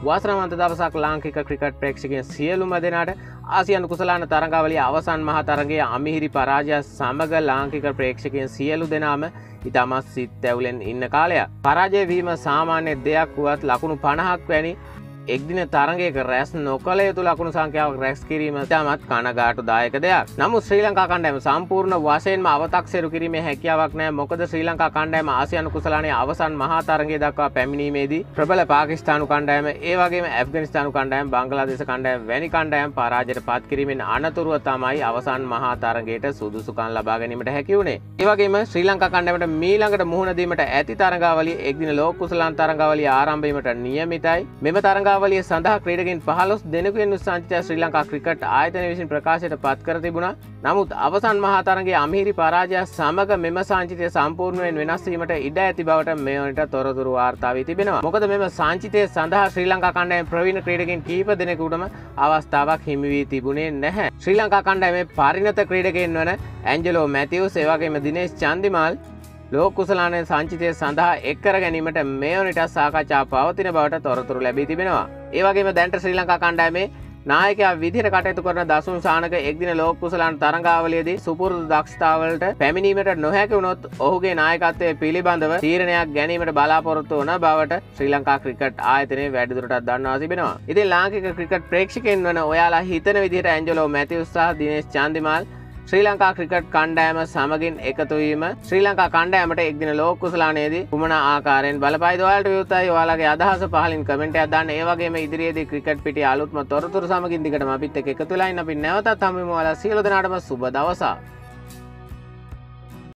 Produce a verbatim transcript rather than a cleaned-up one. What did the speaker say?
වාසනාවන්ත දවසක් ලාංකික ක්‍රිකට් ප්‍රේක්ෂකයන් සියලුම දෙනාට. ආසියානු කුසලාන තරඟාවලියේ අවසන් මහා තරඟයේ අමිහිරි පරාජය සමග ලාංකික ප්‍රේක්ෂකයන් සියලු දෙනාම ඉතාමත් සිත් ඇවුලෙන් ඉන්න කාලයක්. පරාජය වීම සාමාන්‍ය දෙයක් වුවත් ලකුණු පනහක් වැනි එක්දින තරගයක රැස් නොකළ යුතු ලකුණු සංඛ්‍යාවක් රැස් කිරීම ඉතාමත් කනගාටුදායක දෙයක්. නමුත් ශ්‍රී ලංකා කණ්ඩායම සම්පූර්ණ වශයෙන්ම අවතක්සේරු කිරීමේ හැකියාවක් නැහැ. මොකද ශ්‍රී ලංකා කණ්ඩායම ආසියානු කුසලානයේ අවසන් මහා තරගය දක්වා පැමිණීමේදී ප්‍රබල පාකිස්තානු කණ්ඩායම, ඒ වගේම ඇෆ්ගනිස්තානු කණ්ඩායම, බංග්ලාදේශ කණ්ඩායම වැනි කණ්ඩායම් පරාජයට පත් කිරීමෙන් අනතුරුව තමයි අවසන් මහා තරගයට සුදුසුකම් ලබා ගැනීමට හැකි වුණේ. ඒ වගේම ශ්‍රී ලංකා කණ්ඩායමට මීළඟට මුහුණ දීමට ඇති තරගාවලිය එක්දින ලෝක කුසලාන තරගාවලිය ආරම්භ වීමට නියමිතයි. මෙම තරගාවලිය සඳහා ක්‍රීඩකයන් පහළොස් දෙනෙකුගෙන් උත්සාහිත ශ්‍රී ලංකා ක්‍රිකට් ආයතනය විසින් ප්‍රකාශයට පත් කර තිබුණා. නමුත් අවසන් මහා තරගයේ අමිහිරි පරාජය සමග මෙම සංචිතය සම්පූර්ණයෙන් වෙනස් වීමට ඉඩ ඇති බවට මෙවනට තොරතුරු වාර්තා වී තිබෙනවා. මොකද මෙම සංචිතය සඳහා ශ්‍රී ලංකා කණ්ඩායම ප්‍රවීණ ක්‍රීඩකයන් කිහිප දෙනෙකුටම අවස්ථාවක් හිමි වී තිබුණේ නැහැ. ශ්‍රී ලංකා කණ්ඩායමේ පරිණත ක්‍රීඩකයන් වන ඇන්ජලෝ මැතිව්ස්, ඒ වගේම දිනේෂ් චන්දිමාල් ලෝක කුසලානයේ සංචිතය සඳහා එක් කර ගැනීමට මෙවනට සාකච්ඡා පවතින බවට තොරතුරු ලැබී තිබෙනවා. ඒ වගේම දැනට ශ්‍රී ලංකා කණ්ඩායමේ නායකයා විදිහට කටයුතු කරන දසුන් සානක එක්දින ලෝක කුසලාන තරඟාවලියේදී සුපුරුදු දක්ෂතාවලට පැමිණීමට නොහැකි වුණොත් ඔහුගේ නායකත්වයේ පිළිබඳව තීරණයක් ගැනීමට බලාපොරොත්තු වන බවට ශ්‍රී ලංකා ක්‍රිකට් ආයතනය වැඩිදුරටත් දන්වා තිබෙනවා. ඉතින් ලාංකික ක්‍රිකට් ප්‍රේක්ෂකයන් වන ඔයාලා හිතන විදිහට ඇන්ජලෝ මැතිව්ස් සහ දිනේෂ් චන්දිමාල් ශ්‍රී ලංකා ක්‍රිකට් කණ්ඩායම සමගින් එකතු වීම ශ්‍රී ලංකා කණ්ඩායමට එක්දින ලෝක කුසලානයේදී කුමන ආකාරයෙන් බලපායිද? ඔයාලට විවෘතයි. ඔයාලගේ අදහස පහලින් කමෙන්ට් එකක් දාන්න. ඒ වගේම ඉදිරියේදී ක්‍රිකට් පිටියේ අලුත්ම තොරතුරු සමගින් දිගටම අපිත් එක්ක එකතු වෙලා ඉන්න. අපි නැවතත් හමු වෙමු. ඔයාලා සියලු දෙනාටම සුබ දවසක්.